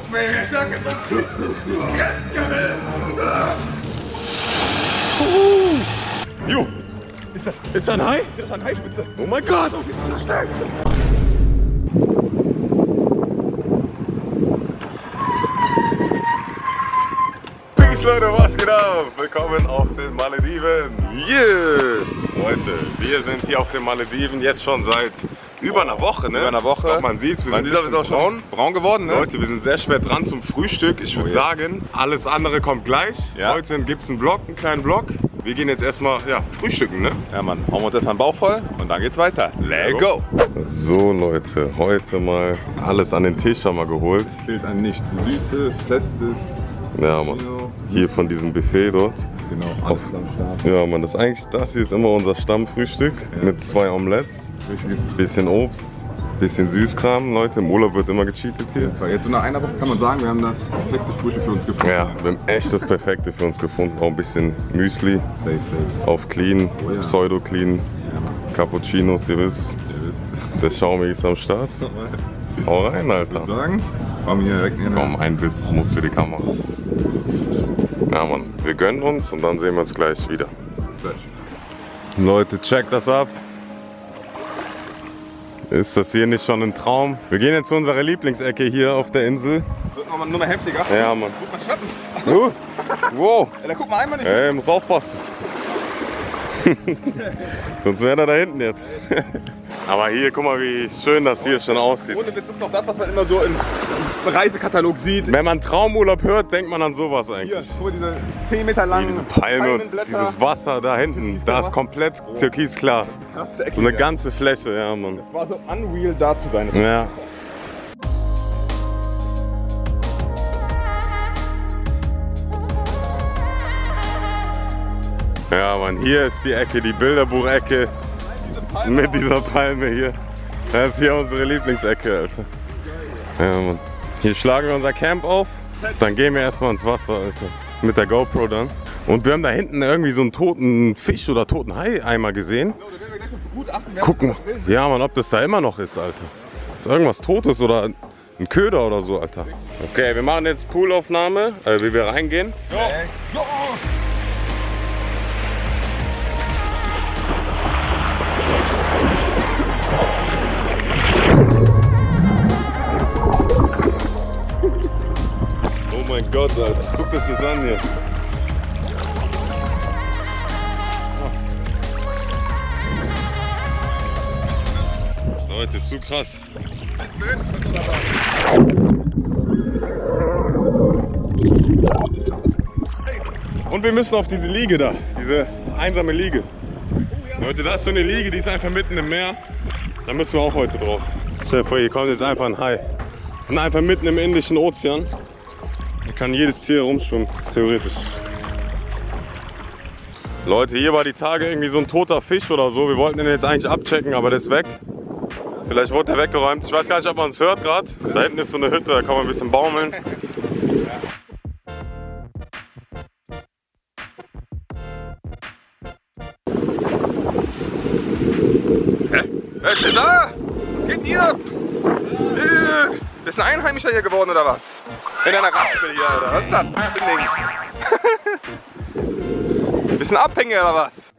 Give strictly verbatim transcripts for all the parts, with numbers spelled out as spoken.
Jo! Ist das, ist das ein Hai? Ist das ein Haispitze? Oh mein Gott! Peace Leute, was geht ab? Willkommen auf den Malediven. Yeah! Leute, wir sind hier auf den Malediven jetzt schon seit über einer Woche, ne? Über einer Woche. Doch, man sieht, wir Man sind sieht, das ist auch schon braun, braun geworden, ne? Leute, wir sind sehr spät dran zum Frühstück. Ich würde Oh, yes. sagen, alles andere kommt gleich. Ja. Heute gibt es einen Vlog, einen kleinen Vlog. Wir gehen jetzt erstmal ja, frühstücken, ne? Ja, Mann, hauen wir uns erstmal den Bauch voll und dann geht's weiter. Let's go! So Leute, heute mal alles an den Tisch haben wir geholt. Fehlt an nichts Süßes, Festes. Ja, Mann. Hier von diesem Buffet dort. Genau, alles am Start. Ja, Mann, das ist eigentlich, das hier ist immer unser Stammfrühstück Ja. mit zwei Omelettes, Richtiges. bisschen Obst, bisschen Süßkram. Leute, im Urlaub wird immer gecheatet hier. Jetzt so nach einer Woche kann man sagen, wir haben das perfekte Frühstück für uns gefunden. Ja, wir haben echt das Perfekte für uns gefunden. Auch ein bisschen Müsli Safe, safe. auf clean, Oh ja. Pseudo-clean, Ja, Mann. Cappuccinos, ihr wisst. Ihr wisst. Der Schaumi ist am Start. Hau rein, Ich würde Alter. sagen, kommen hier direkt in Komm, ein Biss muss für die Kamera. Ja, Mann, wir gönnen uns und dann sehen wir uns gleich wieder. Bis gleich. Leute, checkt das ab. Ist das hier nicht schon ein Traum? Wir gehen jetzt zu unserer Lieblingsecke hier auf der Insel. Wird nochmal nur mal heftiger. Ja, Mann. Muss man schnappen. Uh, wow. Ey, da guck mal einmal nicht. Ey, muss aufpassen. Sonst wäre er da hinten jetzt. Aber hier, guck mal, wie schön das hier schon aussieht. Ohne Witz ist doch das, was man immer so im Reisekatalog sieht. Wenn man Traumurlaub hört, denkt man an sowas Hier, eigentlich. guck mal, diese zehn Meter Wie langen diese Palme und Palmenblätter. dieses Wasser da hinten, da ist komplett türkisklar. Krasse Ecke So eine hier. ganze Fläche, ja, Mann. Das war so unreal, da zu sein. Ja. Ja, Mann, hier ist die Ecke, die Bilderbuchecke mit dieser Palme hier. Das ist hier unsere Lieblingsecke, Alter. Ja, Mann. Hier schlagen wir unser Camp auf, dann gehen wir erstmal ins Wasser, Alter. Mit der GoPro dann. Und wir haben da hinten irgendwie so einen toten Fisch oder toten Hai einmal gesehen. Gucken. Ja, Mann, ob das da immer noch ist, Alter. Ist irgendwas Totes oder ein Köder oder so, Alter. Okay, wir machen jetzt Poolaufnahme, äh, wie wir reingehen. Oh mein Gott, Alter. Guckt euch das an hier. Leute, zu krass. Und wir müssen auf diese Liege da, diese einsame Liege. Leute, das ist so eine Liege, die ist einfach mitten im Meer. Da müssen wir auch heute drauf. Stell dir vor, hier kommt jetzt einfach ein Hai. Wir sind einfach mitten im Indischen Ozean. Da kann jedes Tier rumschwimmen, theoretisch. Leute, hier war die Tage irgendwie so ein toter Fisch oder so. Wir wollten den jetzt eigentlich abchecken, aber der ist weg. Vielleicht wurde der weggeräumt. Ich weiß gar nicht, ob man uns hört gerade. Da hinten ist so eine Hütte, da kann man ein bisschen baumeln. Wer ist denn da? Was geht denn hier? Äh, Bist du ein Einheimischer hier geworden oder was? In deiner Raspel hier, oder? Was ist das? Ding? Bist du ein Abhängiger oder was?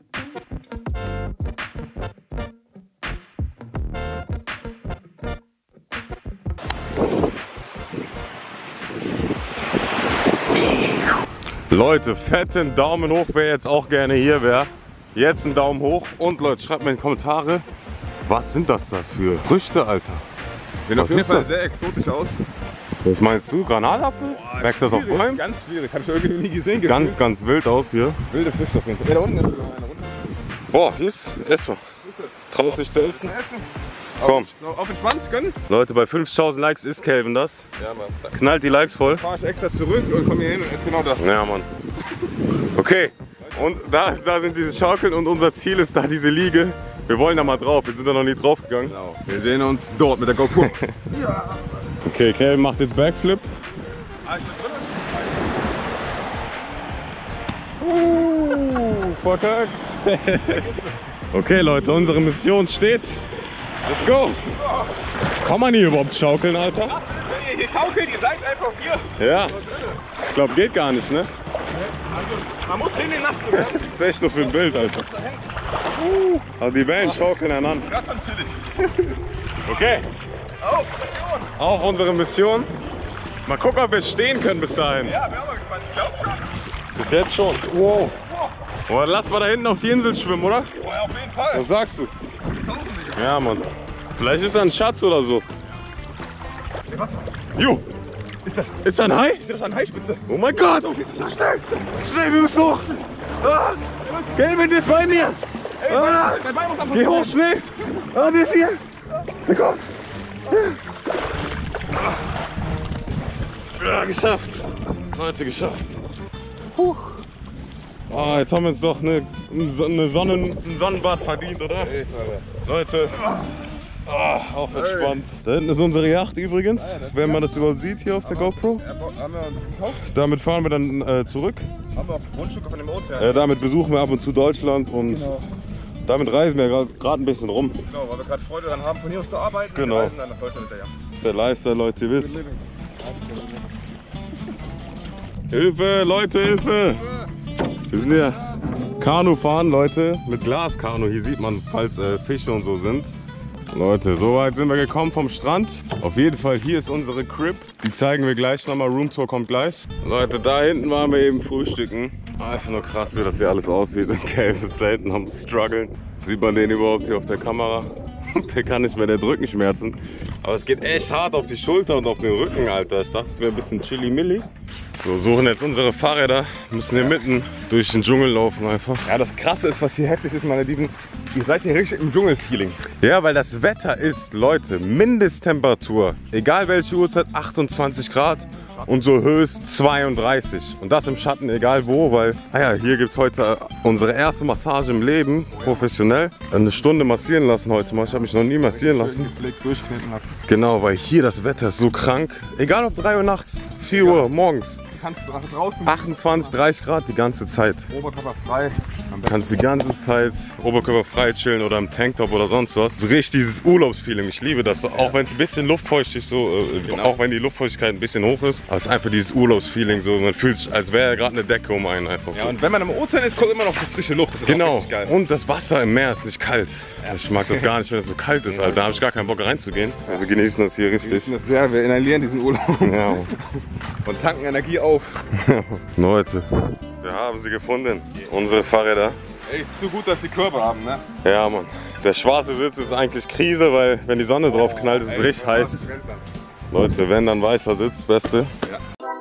Leute, fetten Daumen hoch, wer jetzt auch gerne hier wäre. Jetzt einen Daumen hoch und Leute, schreibt mir in die Kommentare, was sind das da für Früchte, Alter? Sehen Was auf jeden ist Fall das? sehr exotisch aus. Was meinst du? Granatapfel? Wächst das auf Schwierig, Bäumen? Ganz schwierig, habe ich irgendwie nie gesehen. Ganz, ganz wild auch hier. wilde Fische auf jeden Fall. Ja, da unten ist sogar einer runter. Boah, hier ist erstmal. Traut sich zu essen? Essen. Komm. Auf, auf entspannt gönnen. Leute, bei fünfzigtausend Likes ist Calvin das. Ja, Mann. Da Knallt die Likes voll. fahre ich extra zurück und komme hier hin und esse genau das. Ja, Mann. Okay, und da, da sind diese Schaukeln und unser Ziel ist da diese Liege. Wir wollen da mal drauf, wir sind da noch nie drauf gegangen. Genau. Wir sehen uns dort mit der GoPro. Okay, Calvin macht jetzt Backflip. Uh, verkackt. Okay Leute, unsere Mission steht. Let's go. Kann man hier überhaupt schaukeln, Alter? ihr hier schaukelt, ihr seid einfach hier. Ja. Ich glaube, geht gar nicht, ne? Also, man muss hin, nass zu werden. Das ist echt nur für ein Bild, Alter. Uh, also die Wellen schaukeln einander. Ganz schon chillig. Okay. Auf, Auf unsere Mission. Mal gucken, ob wir stehen können bis dahin. ja, bin auch mal gespannt. Ich glaube schon. Bis jetzt schon. Wow. Oh, lass mal da hinten auf die Insel schwimmen, oder? Oh, ja, auf jeden Fall. Was sagst du? Tauchen wir. Ja, Mann. Vielleicht ist da ein Schatz oder so. Hey, warte. Jo. Ist das, Ist da ein Hai? ist das eine Haispitze? Oh mein Gott. Schnell! Schnell, wir müssen hoch. Ah, Kelvin ist bei mir. Ey, Ah, mein Bein muss am geh hoch, schnell. Ah, der ist hier. Na komm. Ja, geschafft. Leute, geschafft. Puh. Ah, jetzt haben wir uns doch eine, eine Sonnen, ein Sonnenbad verdient, oder? Hey, Leute, ah, auf entspannt. Da hinten ist unsere Yacht übrigens, Ah, ja, das wenn man das überhaupt sieht hier auf der GoPro. haben wir uns gekauft? Damit fahren wir dann äh, zurück. Haben wir auch Grundstücke von dem Ozean. Äh, damit besuchen wir ab und zu Deutschland und Genau. damit reisen wir gerade ein bisschen rum. Genau, weil wir gerade Freude daran haben, von hier aus zu arbeiten. Genau. Wir reisen dann nach Deutschland mit der Yacht. Das ist der Lifestyle, Leute, ihr wisst. Hilfe, Leute, Hilfe! Wir sind hier Kanu fahren, Leute, mit Glaskanu. Hier sieht man, falls äh, Fische und so sind. Leute, so weit sind wir gekommen vom Strand. Auf jeden Fall, hier ist unsere Crib. Die zeigen wir gleich nochmal. Roomtour kommt gleich. Leute, da hinten waren wir eben frühstücken. Einfach nur krass, wie das hier alles aussieht. Und Calvin ist da hinten am struggeln. Sieht man den überhaupt hier auf der Kamera? Der kann nicht mehr, der hat Rückenschmerzen. Aber es geht echt hart auf die Schulter und auf den Rücken, Alter. Ich dachte, es wäre ein bisschen chili-milli. So, suchen jetzt unsere Fahrräder. Müssen hier mitten durch den Dschungel laufen einfach. Ja, das Krasse ist, was hier heftig ist, meine Lieben. Ihr seid hier richtig im Dschungel-Feeling. Ja, weil das Wetter ist, Leute, Mindesttemperatur, egal welche Uhrzeit, achtundzwanzig Grad und so höchst zweiunddreißig. Und das im Schatten, egal wo, weil, naja, hier gibt es heute unsere erste Massage im Leben, professionell. Eine Stunde massieren lassen heute mal. Ich habe mich noch nie massieren lassen. Gepflegt durchkneten lassen. Genau, weil hier das Wetter ist so krank. Egal ob drei Uhr nachts, vier Uhr morgens. Kannst du nach draußen, achtundzwanzig, dreißig Grad die ganze Zeit. Oberkörper frei. Am besten. Kannst die ganze Zeit oberkörperfrei chillen oder im Tanktop oder sonst was. So richtig dieses Urlaubsfeeling. Ich liebe das. Auch wenn es ein bisschen luftfeuchtig so, äh, Genau. auch wenn die Luftfeuchtigkeit ein bisschen hoch ist. Aber es ist einfach dieses Urlaubsfeeling. So, man fühlt sich, als wäre gerade eine Decke um einen einfach Ja, so. und wenn man im Ozean ist, kommt immer noch die frische Luft. Das ist auch Genau. richtig geil. Und das Wasser im Meer ist nicht kalt. Ich mag das gar nicht, wenn es so kalt ist. Alter. Da habe ich gar keinen Bock reinzugehen. Also wir genießen das hier Wir richtig. wissen das sehr, wir inhalieren diesen Urlaub Ja. und tanken Energie auf. Leute, wir haben sie gefunden. Unsere Fahrräder. Ey, zu gut, dass die Körper haben, ne? Ja, Mann. Der schwarze Sitz ist eigentlich Krise, weil wenn die Sonne drauf knallt, ist es Ey, richtig was heiß. ist Welt dann? Leute, wenn dann weißer Sitz, beste. Ja.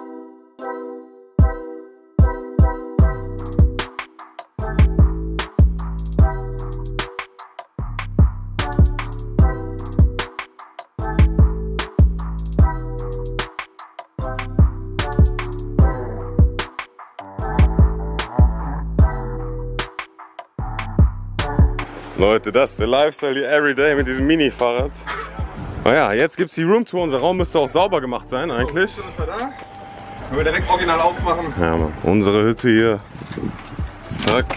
Leute, das ist der Lifestyle hier everyday mit diesem Mini-Fahrrad. Naja, jetzt gibt es die Roomtour. Unser Raum müsste auch sauber gemacht sein eigentlich. So, ist er da? Können wir direkt original aufmachen. Ja, Mann. Unsere Hütte hier. Zack.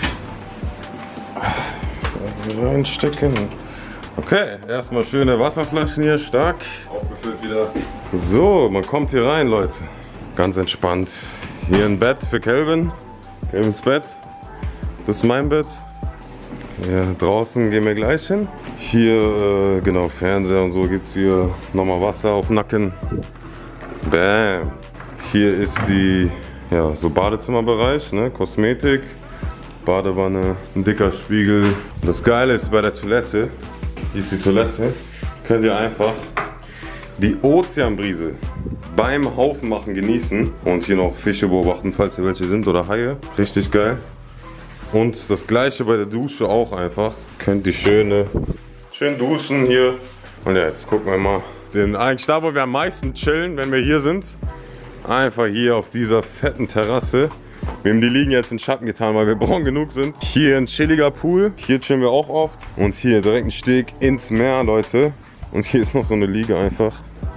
So, reinstecken. Okay, erstmal schöne Wasserflaschen hier, stark. Aufgefüllt wieder. So, man kommt hier rein, Leute. Ganz entspannt. Hier ein Bett für Kelvin. Kelvins Bett. Das ist mein Bett. Hier draußen gehen wir gleich hin. Hier, äh, genau, Fernseher und so gibt es hier nochmal Wasser auf den Nacken. Bam. Hier ist die, ja, so Badezimmerbereich, ne? Kosmetik, Badewanne, ein dicker Spiegel. Und das Geile ist bei der Toilette, hier ist die Toilette, könnt ihr einfach die Ozeanbrise beim Haufenmachen genießen und hier noch Fische beobachten, falls hier welche sind oder Haie. Richtig geil. Und das gleiche bei der Dusche auch einfach. Könnt ihr schöne, schön duschen hier. Und ja, jetzt gucken wir mal. Den, eigentlich da, wo wir am meisten chillen, wenn wir hier sind. Einfach hier auf dieser fetten Terrasse. Wir haben die Liegen jetzt in Schatten getan, weil wir braun genug sind. Hier ein chilliger Pool. Hier chillen wir auch oft. Und hier direkt ein Steg ins Meer, Leute. Und hier ist noch so eine Liege einfach.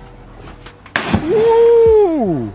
Uh!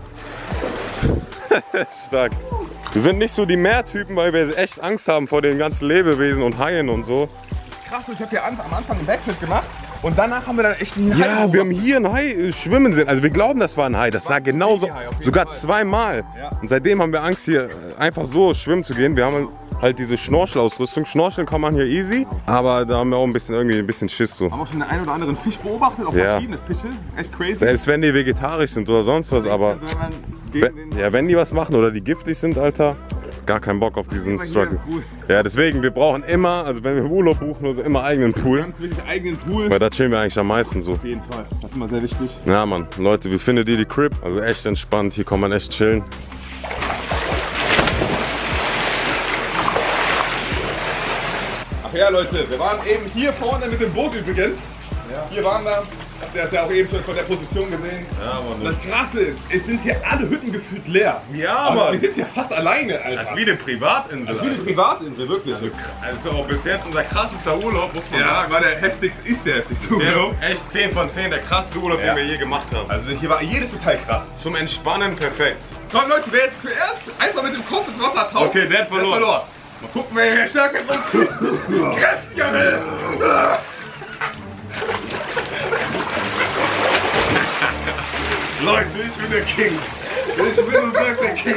Stark. Wir sind nicht so die Meertypen, weil wir echt Angst haben vor den ganzen Lebewesen und Haien und so. Krass, ich habe hier an, am Anfang einen Backflip gemacht Und danach haben wir dann echt einen Hai. Ja, wir haben hier einen Hai äh, schwimmen sehen. Also wir glauben, das war ein Hai. Das sah genauso, Babyhai, auf jeden sogar Fall. zweimal. Ja. Und seitdem haben wir Angst, hier äh, einfach so schwimmen zu gehen. Wir haben halt diese Schnorchelausrüstung. Schnorcheln kann man hier easy, aber da haben wir auch ein bisschen irgendwie ein bisschen Schiss so. Haben auch schon den einen oder anderen Fisch beobachtet, auch Ja. verschiedene Fische. Echt crazy. Selbst wenn die vegetarisch sind oder sonst was, aber Wenn man gegen wenn, den- ja, wenn die was machen oder die giftig sind, Alter, gar keinen Bock auf diesen Immer hier Struggle. im Pool. Ja, deswegen, wir brauchen immer, also wenn wir Urlaub buchen, also immer eigenen Pool. Ganz wichtig, eigenen Pool. Weil da chillen wir eigentlich am meisten so. Auf jeden Fall. Das ist immer sehr wichtig. Ja, Mann, Leute, wie findet ihr die Crib? Also echt entspannt, hier kann man echt chillen. Ach ja, Leute, wir waren eben hier vorne mit dem Boot übrigens. Ja. Hier waren wir. Habt ihr das ja auch eben schon von der Position gesehen. Ja, Mann. Das Krasse ist, es sind hier alle Hütten gefühlt leer. Ja, Aber Mann. wir sind ja fast alleine, Alter. Das ist wie eine Privatinsel. Das ist wie eine Privatinsel, wirklich. Also auch bis jetzt unser krassester Urlaub, muss man Ja, sagen. war der heftigste, ist der heftigste Der Urlaub. ist echt zehn von zehn, der krasseste Urlaub, Ja. den wir je gemacht haben. Also hier war jedes Detail krass. Zum Entspannen perfekt. Komm Leute, wer jetzt zuerst einfach mit dem Kopf ins Wasser taucht, Okay, der hat verloren. Mal gucken, wer hier stärker ist. Kräftiger ist. Leute, ich bin der King. Ich bin und bleib der King.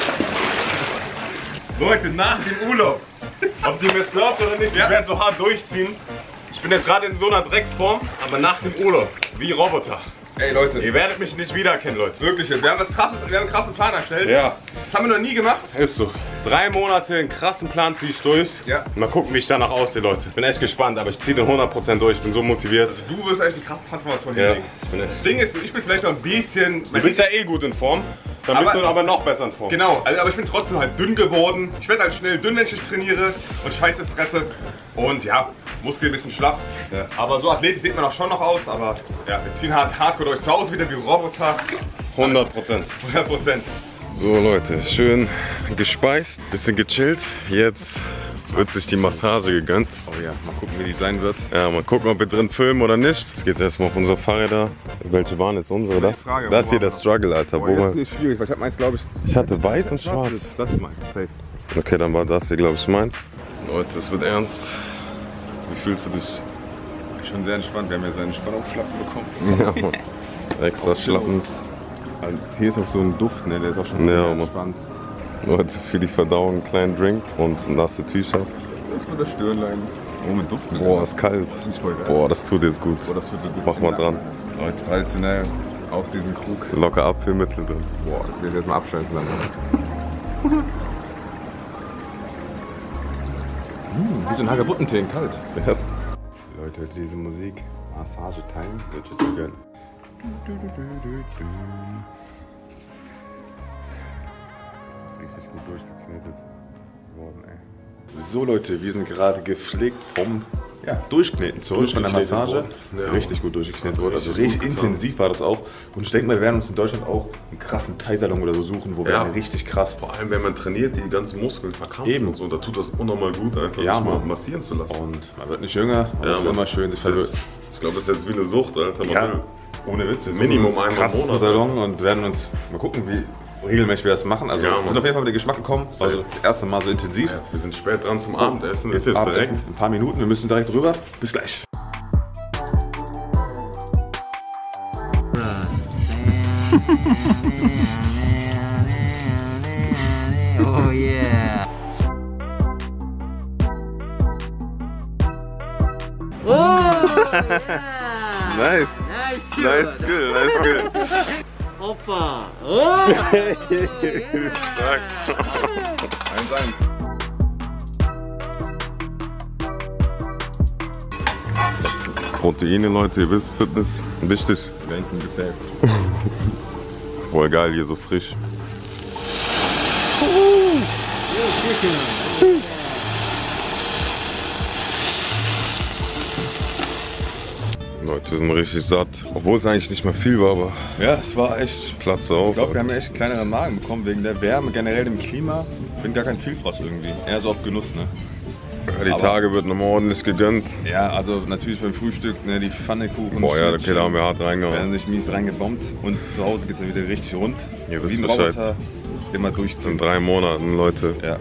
Leute, nach dem Urlaub, ob ihr mir es glaubt oder nicht, Ja. ich werde so hart durchziehen. Ich bin jetzt gerade in so einer Drecksform, aber nach dem Urlaub, wie Roboter. Ey Leute, Ihr werdet mich nicht wiedererkennen, Leute. wirklich, wir haben, was krasses, wir haben einen krassen Plan erstellt. Ja, Das haben wir noch nie gemacht. ist so. Drei Monate einen krassen Plan ziehe ich durch. Ja. Mal gucken, wie ich danach aussehe, Leute. Bin echt gespannt, aber ich ziehe den hundert Prozent durch. Ich bin so motiviert. Du wirst echt die krasse Transformation Ja, hinlegen. ich bin echt. Das Ding ist, ich bin vielleicht noch ein bisschen... Du bist ja eh gut in Form. Dann Aber- bist du aber noch besser in Form. Genau, also, aber ich bin trotzdem halt dünn geworden. Ich werde halt schnell dünn, wenn ich trainiere und Scheiße fresse. Und ja, Muskeln ein bisschen schlaff. Ja. Aber so athletisch sieht man auch schon noch aus. Aber ja, wir ziehen hart Hardcore durch zu Hause wieder wie Roboter. hundert Prozent. hundert Prozent. So Leute, schön gespeist, bisschen gechillt. Jetzt wird sich die Massage gegönnt. Oh ja, mal gucken, wie die sein wird. Ja, mal gucken, ob wir drin filmen oder nicht. Jetzt geht erstmal auf unsere Fahrräder. Welche waren jetzt unsere? Das, Frage, das wo hier waren der Struggle, Alter. Wo das wir, ist schwierig, weil ich habe meins, glaube ich. ich hatte weiß und schwarz. Das ist meins, safe. Okay, dann war das hier, glaube ich, meins. Leute, es wird ernst. Wie fühlst du dich? Schon sehr entspannt. Wir haben ja so einen Spannungsschlappen bekommen. Ja, Mann. Extra Schlappens. Also hier ist auch so ein Duft, ne? Der ist auch schon Ja, sehr Mann. entspannt. Leute, für die Verdauung einen kleinen Drink und ein nasse T-Shirt. Das mit der Stirnlein. Oh, mit Duft sogar. Boah, ist kalt. Das ist voll geil. Boah, das tut jetzt gut. Boah, das wird so gut. Mach mal dran. Leute, traditionell aus diesem Krug. Locker Abführmittel drin. Boah, ich will jetzt mal abschwänzen dann. Wie so ein Hagebuttentee in kalt. Ja. Leute, diese Musik, Massage Time, wird jetzt gegönnt. Richtig gut durchgeknetet worden, ey. So Leute, wir sind gerade gepflegt vom Ja, durchkneten zurück von der Durchgeknetet Massage. worden. Ja. Richtig gut durchgeknetet worden. Also Richtig richtig gut getan. intensiv war das auch. Und ich denke mal, wir werden uns in Deutschland auch einen krassen Thai-Salon oder so suchen, wo wir Ja. dann richtig krass. Vor allem, wenn man trainiert, die ganzen Muskeln verkrampfen Eben. und so, da tut das unnormal gut, einfach Ja, sich mal Mann. massieren zu lassen. Und man wird nicht jünger, aber Ja, es ist Mann. immer schön, sich Das ist verwirrt. jetzt, ich glaube, das ist jetzt wie eine Sucht, Alter. Man Ja, will- ohne Witz. Wir Minimum suchen uns einmal im krass Monat, Salon und werden uns mal gucken, wie regelmäßig wir das machen. Also Ja, wir Mann. sind auf jeden Fall mit dem Geschmack gekommen. Also das erste Mal so intensiv. Ja, wir sind spät dran zum Abendessen, ist Jetzt jetzt direkt. Abendessen. Ein paar Minuten, wir müssen direkt rüber. Bis gleich. Oh yeah. Oh yeah. Nice, Nice nice shot. skill, nice skill. Hoppa. Oh. Stark. eins eins. Proteine, Leute, ihr wisst, Fitness, wichtig. Glänzend gesaved. Voll geil, hier so frisch. Leute, wir sind richtig satt. Obwohl es eigentlich nicht mehr viel war, aber Ja, es war echt. Platz auf. Ich glaube, wir haben ja echt einen kleineren Magen bekommen wegen der Wärme, generell dem Klima. Ich bin gar kein Vielfraß irgendwie. Eher so auf Genuss, ne? Ja, die aber- Tage wird nochmal ordentlich gegönnt. Ja, also natürlich beim Frühstück, ne, die Pfannekuchen. Boah, ja, Schnittchen, okay, da haben wir hart werden reingehauen. sich mies reingebombt und zu Hause geht es dann wieder richtig rund. Ihr Wie wisst ein Bescheid. Roboter immer In durchziehen. drei Monaten, Leute. Ja.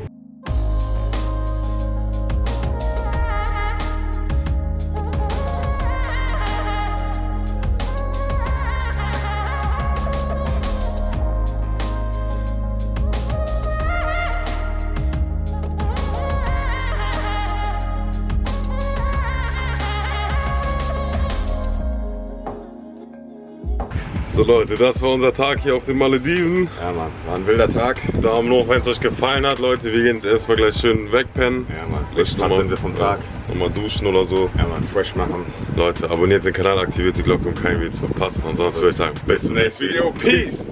So Leute, das war unser Tag hier auf den Malediven. Ja Mann, war ein wilder Tag. Daumen hoch, wenn es euch gefallen hat, Leute. Wir gehen jetzt erstmal gleich schön wegpennen. Ja Mann, frisch sind wir vom Tag. Nochmal duschen oder so. Ja Mann, fresh machen. Leute, abonniert den Kanal, aktiviert die Glocke, um kein Video zu verpassen. Und sonst würde ich sagen, bis zum nächsten Video. Peace!